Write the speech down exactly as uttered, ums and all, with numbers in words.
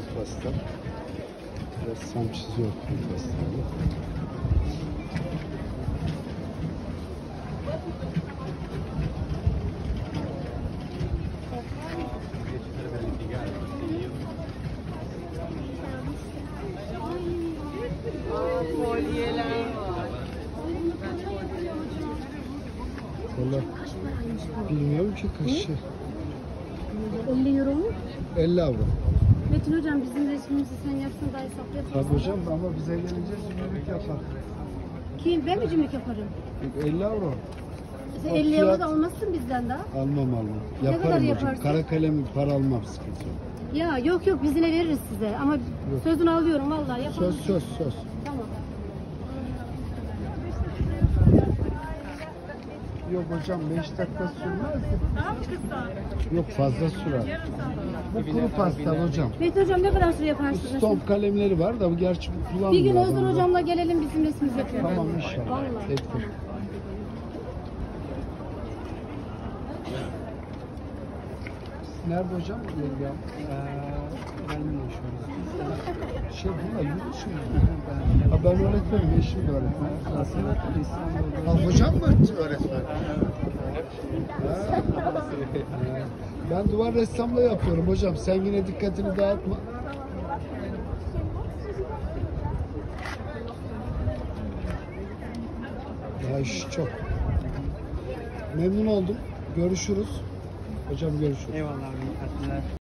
pasta. Ressam çiziyor pastayı. Kolyeler var. Valla bilmiyorum ki kaç şey. elli euro mu? elli avro. Metin hocam bizim resmimizi sen yapsın daha hesaplayalım. Tabii hocam ama bize gelince cimrilik yapar. Kim? Ben mi cimrik yaparım? elli avro. Sen O elli euro fiyat- da almazsın bizden daha. Almam almam. Ne kadar Yaparım hocam. yaparsın? Kara kalem para almam, sıkıntı yok. Ya yok yok biz yine veririz size ama sözünü alıyorum vallahi yapalım. Söz söz söz. Tamam. Yok hocam beş dakika sürmez. Daha mı kısa? Yok fazla sürer. Bu kuru pasta hocam. Metin hocam ne kadar süre yaparsınız? Stomp kalemleri var da bu gerçi bu kullanmıyor. Bir gün Özgür adamlar. hocamla gelelim bizim resmimizi yapalım. Tamam inşallah. Vallahi. Peki. Nerede hocam? Yengem. Gelmiyor şu an. Şey bunlar yurt dışı mı? Ha, ben öğretmenim, eşim de öğretmen. Ha, hocam mı öğretmen? Ha. Ben duvar ressamlığı yapıyorum hocam. Sen yine dikkatini dağıtma. Ya iş çok. Memnun oldum. Görüşürüz. Hocam görüşürüz. Eyvallah abi.